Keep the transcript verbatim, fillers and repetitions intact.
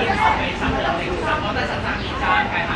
草莓、长的那个，然后再加上米加开。